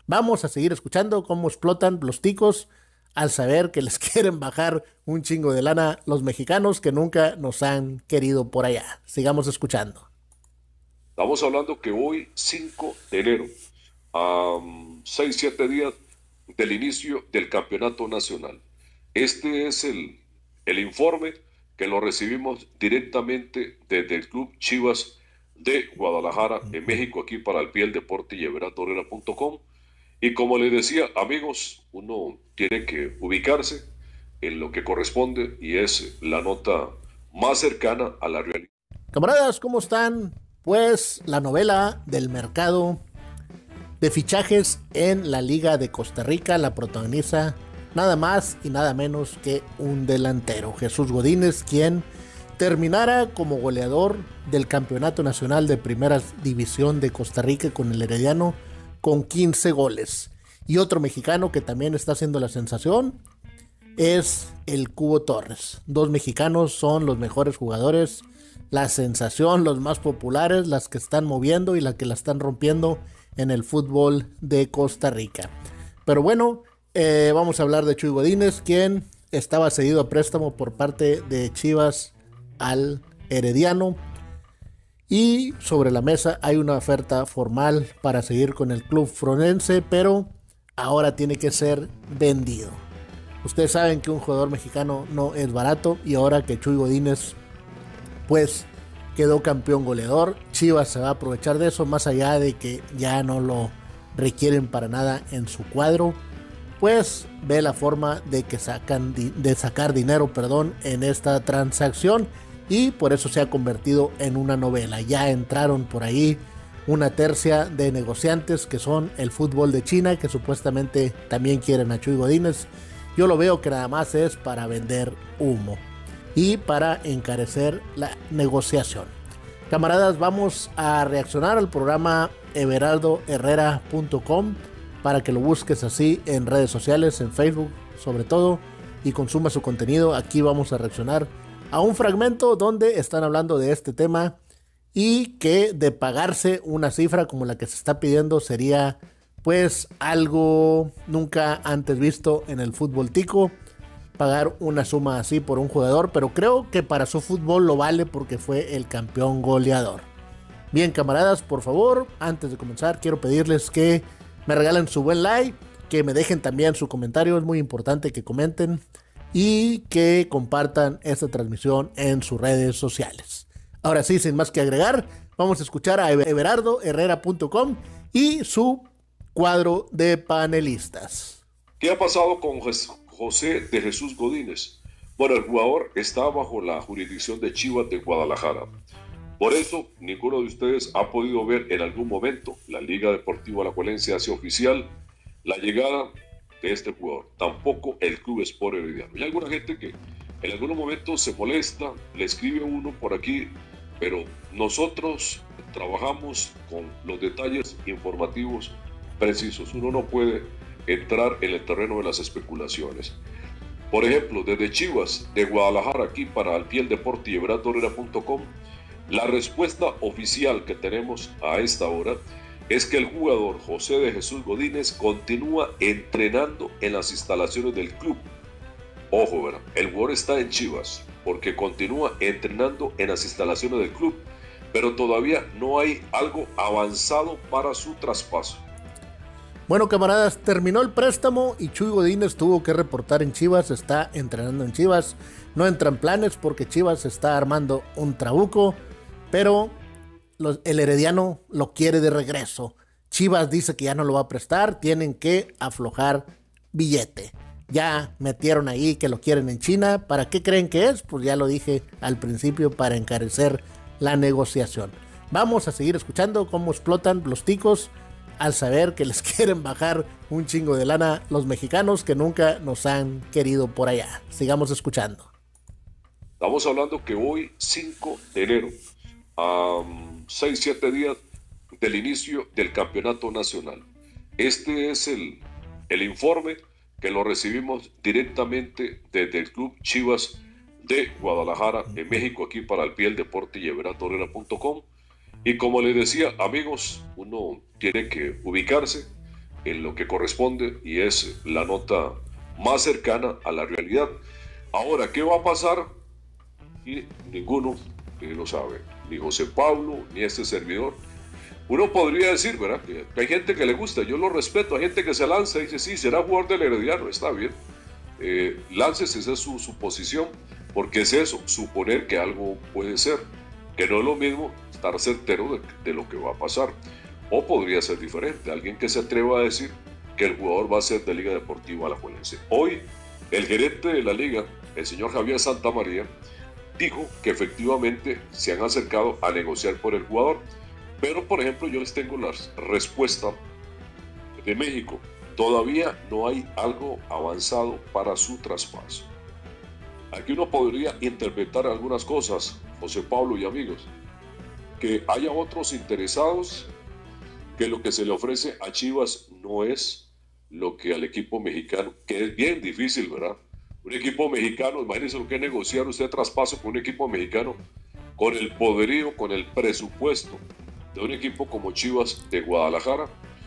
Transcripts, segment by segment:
Vamos a seguir escuchando cómo explotan los ticos al saber que les quieren bajar un chingo de lana los mexicanos que nunca nos han querido por allá. Sigamos escuchando. Estamos hablando que hoy, 5 de enero, a 6, 7 días del inicio del campeonato nacional. Este es el informe que lo recibimos directamente desde el Club Chivas de Guadalajara, en México, aquí para el pie del deporte y everatoherrera.com. Y como les decía, amigos, uno tiene que ubicarse en lo que corresponde y es la nota más cercana a la realidad. Camaradas, ¿cómo están? Pues la novela del mercado de fichajes en la Liga de Costa Rica la protagoniza nada más y nada menos que un delantero, Jesús Godínez, quien terminara como goleador del Campeonato Nacional de Primera División de Costa Rica con el Herediano con 15 goles. Y otro mexicano que también está haciendo la sensación es el Cubo Torres. Dos mexicanos son los mejores jugadores, la sensación, los más populares, las que están moviendo y las que la están rompiendo en el fútbol de Costa Rica. Pero bueno, vamos a hablar de Chuy Godínez, quien estaba cedido a préstamo por parte de Chivas al Herediano. Y sobre la mesa hay una oferta formal para seguir con el club fronense, pero ahora tiene que ser vendido. Ustedes saben que un jugador mexicano no es barato y ahora que Chuy Godínez pues quedó campeón goleador, Chivas se va a aprovechar de eso, más allá de que ya no lo requieren para nada en su cuadro, pues ve la forma de que sacar dinero, en esta transacción, y por eso se ha convertido en una novela. Ya entraron por ahí una tercia de negociantes que son el fútbol de China, que supuestamente también quieren a Chuy Godínez. Yo lo veo que nada más es para vender humo y para encarecer la negociación. Camaradas, vamos a reaccionar al programa everaldoherrera.com para que lo busques así en redes sociales, en Facebook sobre todo, y consuma su contenido. Aquí vamos a reaccionar a un fragmento donde están hablando de este tema y que de pagarse una cifra como la que se está pidiendo sería pues algo nunca antes visto en el fútbol tico, pagar una suma así por un jugador, pero creo que para su fútbol lo vale porque fue el campeón goleador. Bien, camaradas, por favor, antes de comenzar quiero pedirles que me regalen su buen like, que me dejen también su comentario, es muy importante que comenten y que compartan esta transmisión en sus redes sociales. Ahora sí, sin más que agregar, vamos a escuchar a everardoherrera.com y su cuadro de panelistas. ¿Qué ha pasado con José de Jesús Godínez? Bueno, el jugador está bajo la jurisdicción de Chivas de Guadalajara. Por eso, ninguno de ustedes ha podido ver en algún momento la Liga Deportiva Alajuelense hace oficial la llegada de este jugador. Tampoco el Club Sport Herediano. Hay alguna gente que en algunos momentos se molesta, le escribe uno por aquí, pero nosotros trabajamos con los detalles informativos precisos. Uno no puede entrar en el terreno de las especulaciones. Por ejemplo, desde Chivas de Guadalajara, aquí para el pie del deporte y everatoherrera.com, la respuesta oficial que tenemos a esta hora es que el jugador José de Jesús Godínez continúa entrenando en las instalaciones del club. Ojo, ¿verdad? El jugador está en Chivas porque continúa entrenando en las instalaciones del club, pero todavía no hay algo avanzado para su traspaso. Bueno, camaradas, terminó el préstamo y Chuy Godínez tuvo que reportar en Chivas, está entrenando en Chivas. No entran planes porque Chivas está armando un trabuco, pero el Herediano lo quiere de regreso. Chivas dice que ya no lo va a prestar, tienen que aflojar billete. Ya metieron ahí que lo quieren en China. ¿Para qué creen que es? Pues ya lo dije al principio, para encarecer la negociación. Vamos a seguir escuchando cómo explotan los ticos al saber que les quieren bajar un chingo de lana los mexicanos que nunca nos han querido por allá. Sigamos escuchando. Estamos hablando que hoy, 5 de enero, a 6, 7 días del inicio del campeonato nacional. Este es el informe que lo recibimos directamente desde el Club Chivas de Guadalajara, en México, aquí para el pie del deporte y everatoherrera.com. Y como les decía, amigos, uno tiene que ubicarse en lo que corresponde y es la nota más cercana a la realidad. Ahora, ¿qué va a pasar? Y ninguno lo sabe, ni José Pablo, ni este servidor. Uno podría decir, ¿verdad? Que hay gente que le gusta, yo lo respeto, hay gente que se lanza y dice, sí, será jugador del Herediano, está bien. Láncese, esa es su posición, porque es eso, suponer que algo puede ser, que no es lo mismo estar certero de lo que va a pasar. O podría ser diferente, alguien que se atreva a decir que el jugador va a ser de Liga Deportiva Alajuelense. Hoy, el gerente de la liga, el señor Javier Santamaría, dijo que efectivamente se han acercado a negociar por el jugador. Pero, por ejemplo, yo les tengo la respuesta de México. Todavía no hay algo avanzado para su traspaso. Aquí uno podría interpretar algunas cosas, José Pablo y amigos, que haya otros interesados, que lo que se le ofrece a Chivas no es lo que al equipo mexicano, que es bien difícil, ¿verdad? Un equipo mexicano, imagínense lo que es negociar usted traspaso con un equipo mexicano, con el poderío, con el presupuesto de un equipo como Chivas de Guadalajara,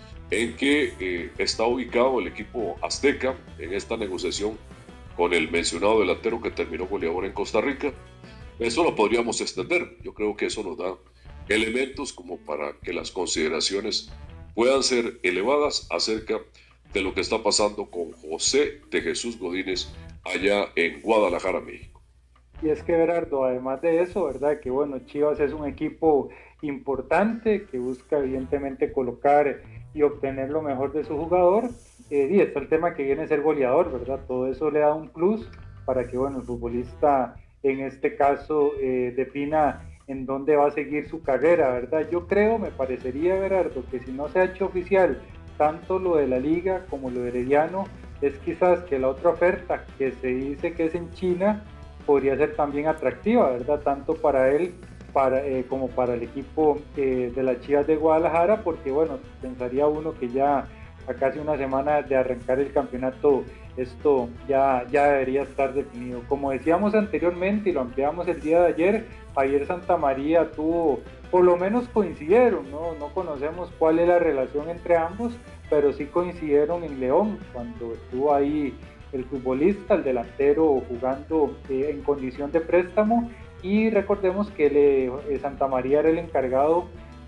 en que está ubicado el equipo azteca en esta negociación con el mencionado delantero que terminó goleador en Costa Rica. Eso lo podríamos extender. Yo creo que eso nos da elementos como para que las consideraciones puedan ser elevadas acerca de lo que está pasando con José de Jesús Godínez allá en Guadalajara, México. Y es que, Gerardo, además de eso, ¿verdad? Que bueno, Chivas es un equipo importante que busca evidentemente colocar y obtener lo mejor de su jugador. Y está el tema que viene a ser goleador, ¿verdad? Todo eso le da un plus para que, bueno, el futbolista en este caso defina en dónde va a seguir su carrera, ¿verdad? Yo creo, me parecería, Gerardo, que si no se ha hecho oficial tanto lo de la liga como lo de Herediano, es quizás que la otra oferta que se dice que es en China podría ser también atractiva, ¿verdad? Tanto para él como para el equipo de las Chivas de Guadalajara, porque bueno, pensaría uno que ya a casi una semana de arrancar el campeonato esto ya debería estar definido. Como decíamos anteriormente y lo ampliamos el día de ayer, Javier Santamaría por lo menos coincidieron, no conocemos cuál es la relación entre ambos, pero sí coincidieron en León, cuando estuvo ahí el futbolista, el delantero jugando en condición de préstamo, y recordemos que Santamaría era el encargado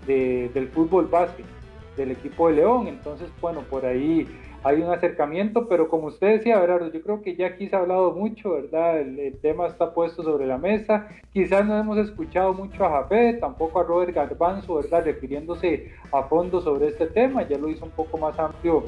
del fútbol base del equipo de León. Entonces bueno, por ahí hay un acercamiento, pero como usted decía, Gerardo, yo creo que ya aquí se ha hablado mucho, ¿verdad? El tema está puesto sobre la mesa. Quizás no hemos escuchado mucho a Jafé, tampoco a Robert Garbanzo, ¿verdad? Refiriéndose a fondo sobre este tema. Ya lo hizo un poco más amplio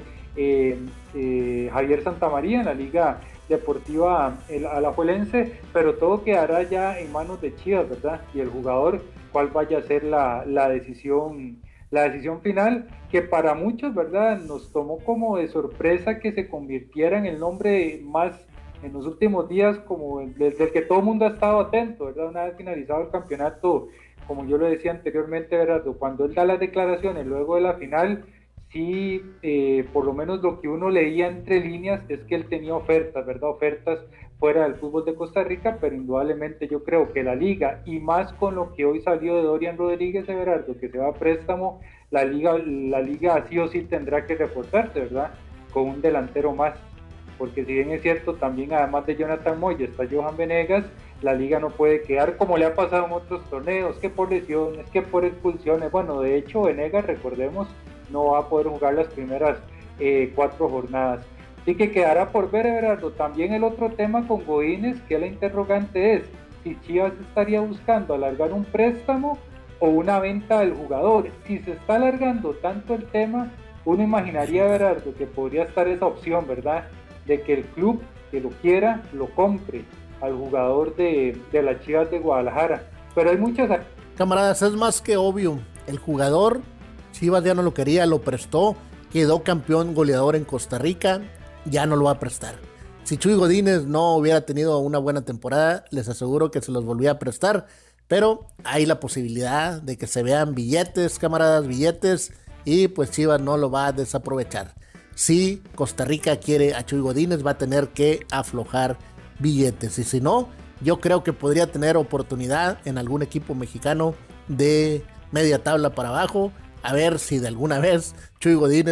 Javier Santamaría en la Liga Deportiva Alajuelense, pero todo quedará ya en manos de Chivas, ¿verdad? Y el jugador, cuál vaya a ser la decisión final, que para muchos, ¿verdad?, nos tomó como de sorpresa que se convirtiera en el nombre más en los últimos días, como desde el que todo el mundo ha estado atento, ¿verdad? Una vez finalizado el campeonato, como yo lo decía anteriormente, ¿verdad?, cuando él da las declaraciones luego de la final, sí, por lo menos lo que uno leía entre líneas es que él tenía ofertas, ¿verdad? Ofertas fuera del fútbol de Costa Rica, pero indudablemente yo creo que la liga, y más con lo que hoy salió de Dorian Rodríguez, Everardo, que se va a préstamo, la liga sí o sí tendrá que reforzarse, ¿verdad? Con un delantero más, porque si bien es cierto, también además de Jonathan Moya está Johan Venegas, la liga no puede quedar como le ha pasado en otros torneos, que por lesiones, que por expulsiones. Bueno, de hecho Venegas, recordemos, no va a poder jugar las primeras 4 jornadas. Así que quedará por ver, Everardo. También el otro tema con Godínez, que la interrogante es si Chivas estaría buscando alargar un préstamo o una venta del jugador. Si se está alargando tanto el tema, uno imaginaría, Everardo, que podría estar esa opción, ¿verdad? De que el club que lo quiera, lo compre al jugador de las Chivas de Guadalajara. Pero hay muchas... Camaradas, es más que obvio. El jugador, Chivas ya no lo quería, lo prestó, quedó campeón goleador en Costa Rica, ya no lo va a prestar. Si Chuy Godínez no hubiera tenido una buena temporada, les aseguro que se los volvía a prestar, pero hay la posibilidad de que se vean billetes, camaradas, billetes, y pues Chivas no lo va a desaprovechar. Si Costa Rica quiere a Chuy Godínez, va a tener que aflojar billetes, y si no, yo creo que podría tener oportunidad en algún equipo mexicano de media tabla para abajo, a ver si de alguna vez Chuy Godínez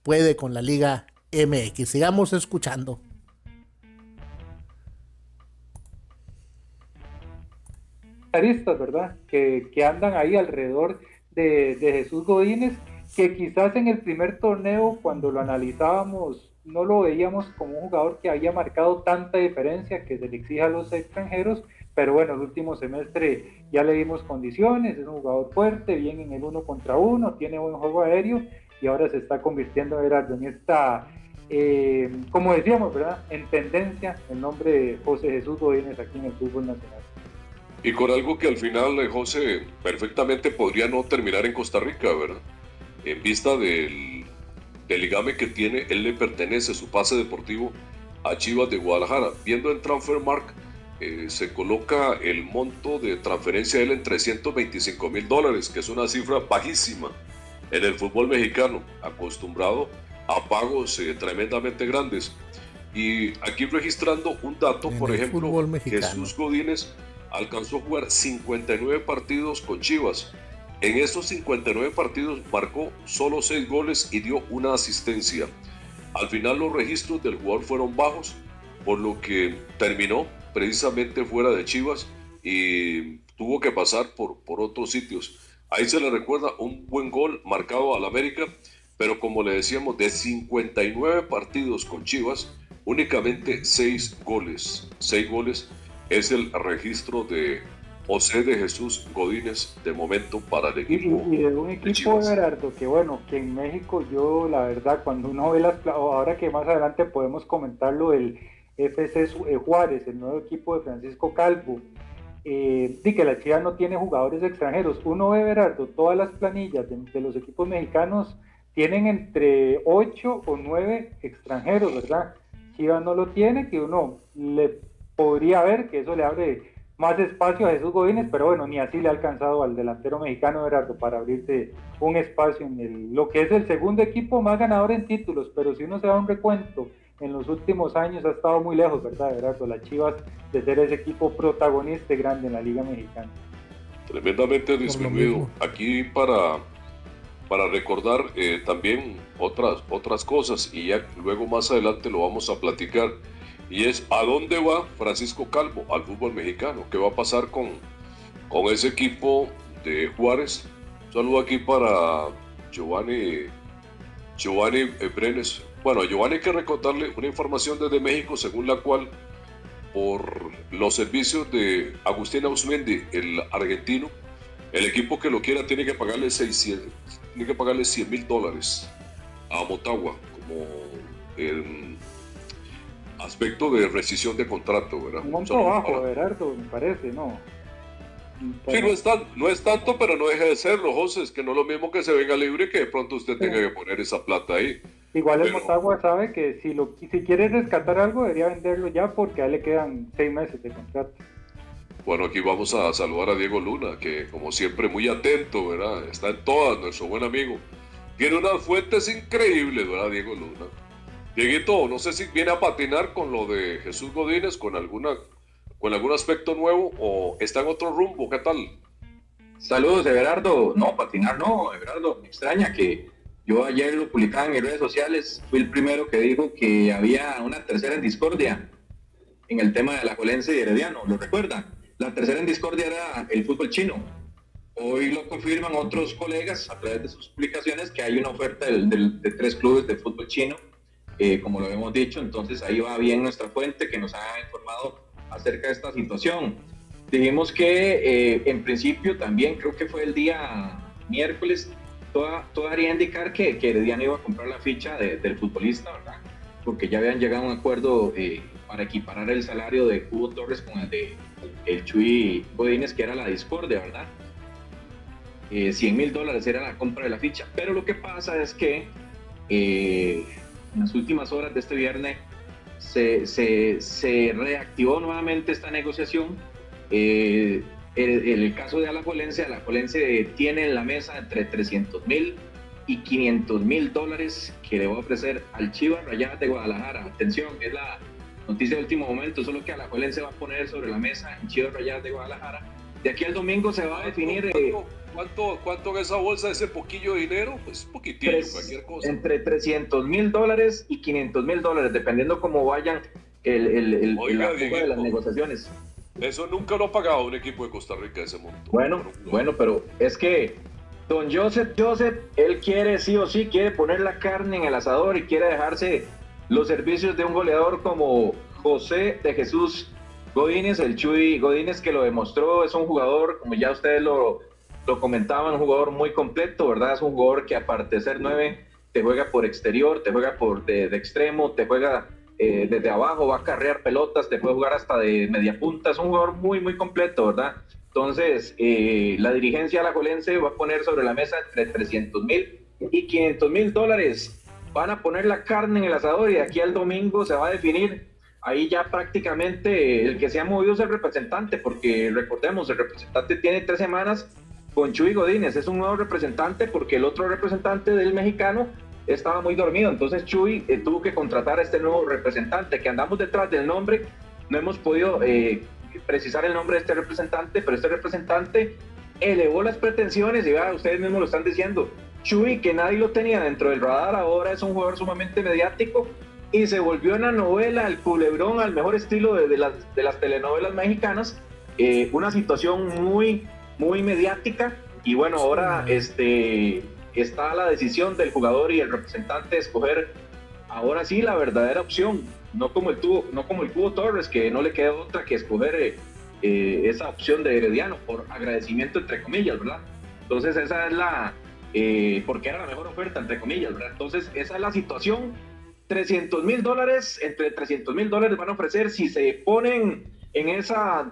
puede con la Liga MX. Sigamos escuchando. ¿Verdad? Que andan ahí alrededor de Jesús Godínez, que quizás en el primer torneo, cuando lo analizábamos, no lo veíamos como un jugador que había marcado tanta diferencia que se le exige a los extranjeros, pero bueno, el último semestre ya le dimos condiciones, es un jugador fuerte, bien en el 1 contra 1, tiene buen juego aéreo, y ahora se está convirtiendo, Gerardo, en esta, como decíamos, ¿verdad?, en tendencia el nombre de José Jesús Godínez aquí en el fútbol nacional. Y con algo que al final, José, perfectamente podría no terminar en Costa Rica, ¿verdad? En vista del ligame que tiene, él le pertenece, su pase deportivo, a Chivas de Guadalajara. Viendo en Transfermarkt, se coloca el monto de transferencia de él en $325,000, que es una cifra bajísima en el fútbol mexicano, acostumbrado a pagos tremendamente grandes. Y aquí registrando un dato, por ejemplo, Jesús Godínez alcanzó a jugar 59 partidos con Chivas. En esos 59 partidos marcó solo 6 goles y dio una asistencia. Al final los registros del jugador fueron bajos, por lo que terminó precisamente fuera de Chivas y tuvo que pasar por otros sitios. Ahí se le recuerda un buen gol marcado al América, pero como le decíamos, de 59 partidos con Chivas, únicamente 6 goles. 6 goles es el registro de José de Jesús Godínez de momento para el equipo. Y de un equipo, Gerardo, que bueno, que en México yo la verdad cuando uno ve ahora que más adelante podemos comentarlo, el FC Juárez, el nuevo equipo de Francisco Calvo, que la Chivas no tiene jugadores extranjeros. Uno ve, Gerardo, todas las planillas de los equipos mexicanos tienen entre 8 o 9 extranjeros, ¿verdad? Chivas no lo tiene, que uno le podría ver que eso le abre más espacio a Jesús Godínez, pero bueno, ni así le ha alcanzado al delantero mexicano, Gerardo, para abrirse un espacio en lo que es el segundo equipo más ganador en títulos. Pero si uno se da un recuento, en los últimos años ha estado muy lejos, ¿verdad, Gerardo? Las Chivas de ser ese equipo protagonista y grande en la Liga Mexicana. Tremendamente disminuido. Aquí para recordar también otras cosas, y ya luego más adelante lo vamos a platicar. Y es ¿a dónde va Francisco Calvo al fútbol mexicano? ¿Qué va a pasar con ese equipo de Juárez? Un saludo aquí para Giovanni Brenes. Bueno, a Giovanni hay que recordarle una información desde México, según la cual por los servicios de Agustín Ausmendi, el argentino, el equipo que lo quiera tiene que pagarle $100,000 a Motagua como el aspecto de rescisión de contrato, ¿verdad? Un monto bajo, Gerardo, me parece, ¿no? Sí, no es tanto, pero no deja de serlo, José. Es que no es lo mismo que se venga libre que de pronto usted tenga que poner esa plata ahí. Igual el Motagua sabe que si quiere rescatar algo debería venderlo ya, porque a él le quedan 6 meses de contrato. Bueno, aquí vamos a saludar a Diego Luna, que como siempre muy atento, ¿verdad? Está en todas, nuestro buen amigo. Tiene unas fuentes increíbles, ¿verdad, Diego Luna? Dieguito, no sé si viene a patinar con lo de Jesús Godínez, con algún aspecto nuevo, o está en otro rumbo. ¿Qué tal? Saludos, Everardo. No, patinar no, Everardo. Me extraña que yo ayer lo publicaba en mis redes sociales. Fui el primero que dijo que había una tercera en discordia en el tema de la Alajuelense y Herediano. ¿Lo recuerdan? La tercera en discordia era el fútbol chino. Hoy lo confirman otros colegas a través de sus publicaciones que hay una oferta de 3 clubes de fútbol chino. Como lo hemos dicho, entonces ahí va bien nuestra fuente que nos ha informado acerca de esta situación. Dijimos que en principio también creo que fue el día miércoles, todo haría indicar que Herediano iba a comprar la ficha del futbolista, ¿verdad? Porque ya habían llegado a un acuerdo para equiparar el salario de Hugo Torres con el de el Chuy Godínez, que era la discordia, ¿verdad? $100,000 era la compra de la ficha, pero lo que pasa es que en las últimas horas de este viernes se reactivó nuevamente esta negociación. El caso de Alajuelense tiene en la mesa entre $300,000 y $500,000 que le va a ofrecer al Chivas Rayadas de Guadalajara. Atención, es la noticia de último momento, solo que Alajuelense va a poner sobre la mesa en Chivas Rayadas de Guadalajara De aquí al domingo se va a definir... ¿Cuánto en esa bolsa, ese poquillo de dinero? Pues poquitillo, cualquier cosa. Entre $300,000 y $500,000, dependiendo cómo vayan la de las negociaciones. Eso nunca lo ha pagado un equipo de Costa Rica, ese monto. Bueno, pero es que don Joseph, él quiere sí o sí, quiere poner la carne en el asador y quiere dejarse los servicios de un goleador como José de Jesús Godínez, el Chuy Godínez, que lo demostró. Es un jugador, como ya ustedes lo comentaban, un jugador muy completo, ¿verdad? Es un jugador que aparte de ser 9, te juega por exterior, te juega de extremo, te juega desde abajo, va a carrear pelotas, te puede jugar hasta de media punta. Es un jugador muy, muy completo, ¿verdad? Entonces, la dirigencia alajuelense va a poner sobre la mesa entre $300,000 y $500,000. Van a poner la carne en el asador y de aquí al domingo se va a definir. Ahí ya prácticamente el que se ha movido es el representante, porque recordemos, el representante tiene 3 semanas con Chuy Godínez. Es un nuevo representante porque el otro representante del mexicano estaba muy dormido. Entonces Chuy tuvo que contratar a este nuevo representante, que andamos detrás del nombre. No hemos podido precisar el nombre de este representante, pero este representante elevó las pretensiones y vea, ustedes mismos lo están diciendo. Chuy, que nadie lo tenía dentro del radar, ahora es un jugador sumamente mediático y se volvió una novela, el culebrón al mejor estilo de las telenovelas mexicanas. Una situación muy, muy mediática y bueno, ahora está la decisión del jugador y el representante de escoger ahora sí la verdadera opción, no como el Cubo Torres, que no le queda otra que escoger esa opción de Herediano por agradecimiento entre comillas, ¿verdad? Entonces esa es porque era la mejor oferta entre comillas, ¿verdad? Entonces esa es la situación. $300,000, entre $300,000 van a ofrecer si se ponen en esa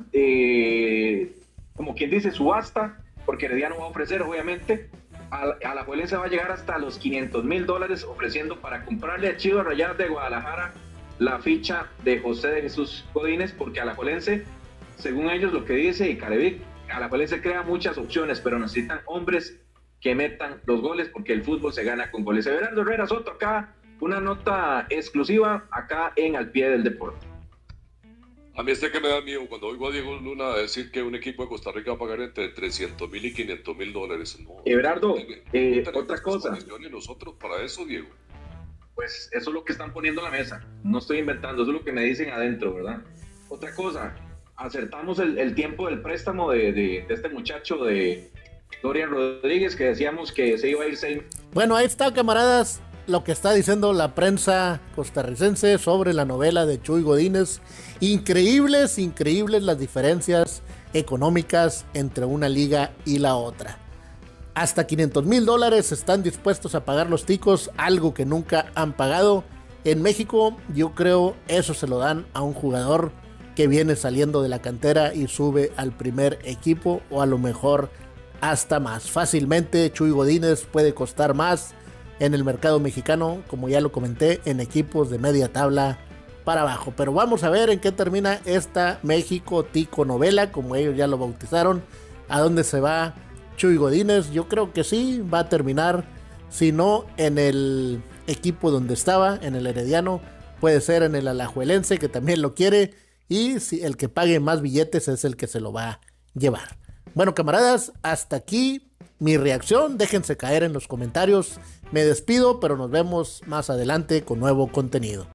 como quien dice subasta, porque Herediano va a ofrecer obviamente. Alajuelense va a llegar hasta los $500,000 ofreciendo para comprarle a Chivas Rayadas de Guadalajara la ficha de José de Jesús Godínez, porque Alajuelense, según ellos lo que dice y Carevic, Alajuelense crea muchas opciones, pero necesitan hombres que metan los goles, porque el fútbol se gana con goles. Everardo Herrera Soto, acá una nota exclusiva acá en Al Pie del Deporte. A mí que me da miedo cuando oigo a Diego Luna decir que un equipo de Costa Rica va a pagar entre $300,000 y $500,000. No, Everardo, otra cosa. Nosotros para eso, Diego. Pues eso es lo que están poniendo en la mesa. No estoy inventando, eso es lo que me dicen adentro, ¿verdad? Otra cosa, acertamos el tiempo del préstamo de este muchacho de Dorian Rodríguez, que decíamos que se iba a ir 6. Bueno, ahí está, camaradas, lo que está diciendo la prensa costarricense sobre la novela de Chuy Godínez. Increíbles las diferencias económicas entre una liga y la otra. Hasta $500,000 están dispuestos a pagar los ticos, algo que nunca han pagado. En México, yo creo eso se lo dan a un jugador que viene saliendo de la cantera y sube al primer equipo, o a lo mejor hasta más. Fácilmente Chuy Godínez puede costar más en el mercado mexicano, como ya lo comenté, en equipos de media tabla para abajo. Pero vamos a ver en qué termina esta México Tico novela, como ellos ya lo bautizaron. ¿A dónde se va Chuy Godínez? Yo creo que sí, va a terminar, si no en el equipo donde estaba, en el Herediano, puede ser en el Alajuelense, que también lo quiere, y si el que pague más billetes es el que se lo va a llevar. Bueno, camaradas, hasta aquí mi reacción. Déjense caer en los comentarios. Me despido, pero nos vemos más adelante con nuevo contenido.